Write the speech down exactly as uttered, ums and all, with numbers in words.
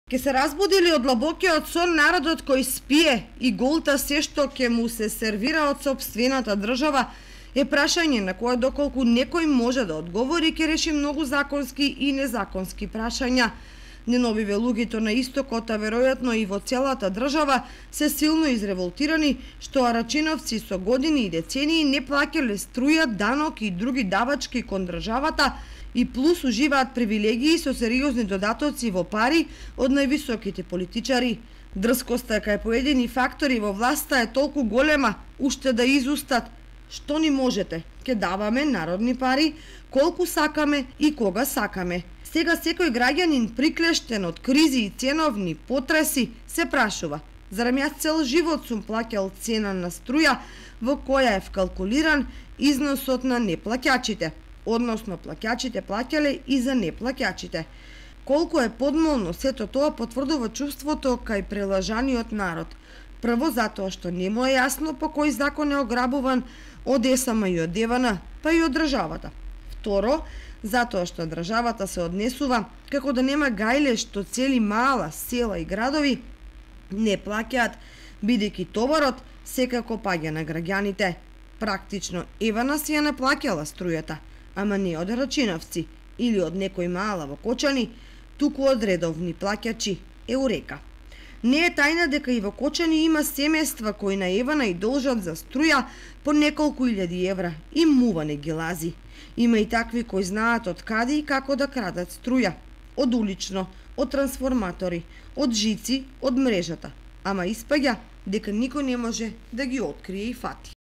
Ке се разбуди ли од длабокиот сон народот кој спие и голта се што ќе му се сервира од сопствената држава е прашање на кое доколку некој може да одговори ќе реши многу законски и незаконски прашања. Неновиве луѓето на истокот, а веројатно и во целата држава, се силно изреволтирани што арачиновци со години и децении не плаќале струја, данок и други давачки кон државата и плюс уживаат привилегии со сериозни додатоци во пари од највисоките политичари. Дрскоста кај поедини фактори во власта е толку голема, уште да изустат. Што ни можете? Ке даваме народни пари, колку сакаме и кога сакаме. Сега секој граѓанин приклештен од кризи и ценовни потреси се прашува: зарем јас цел живот сум плаќал цена на струја во која е вкалкулиран износот на неплаќачите, односно плаќачите плаќале и за неплаќачите. Колку е подмолно сето тоа потврдува чувството кај прелажаниот народ. Прво затоа што не му е јасно по кој закон е ограбуван од ЕСМ и од ДВН, па и од државата. Второ, затоа што државата се однесува како да нема гајле што цели мала села и градови не плаќаат, бидејќи товарот секако паѓа на граѓаните. Практично Евана си ја наплаќала струјата, ама не од арачиновци или од некој мала во Кочани, туку од редовни плаќачи, еурека. Не е тајна дека и во Кочани има семејства кои на Евана и должат за струја по неколку илјади евра и мува не ги лази. Има и такви кои знаат од каде и како да крадат струја. Од улично, од трансформатори, од жици, од мрежата. Ама испаѓа дека никој не може да ги открие и фати.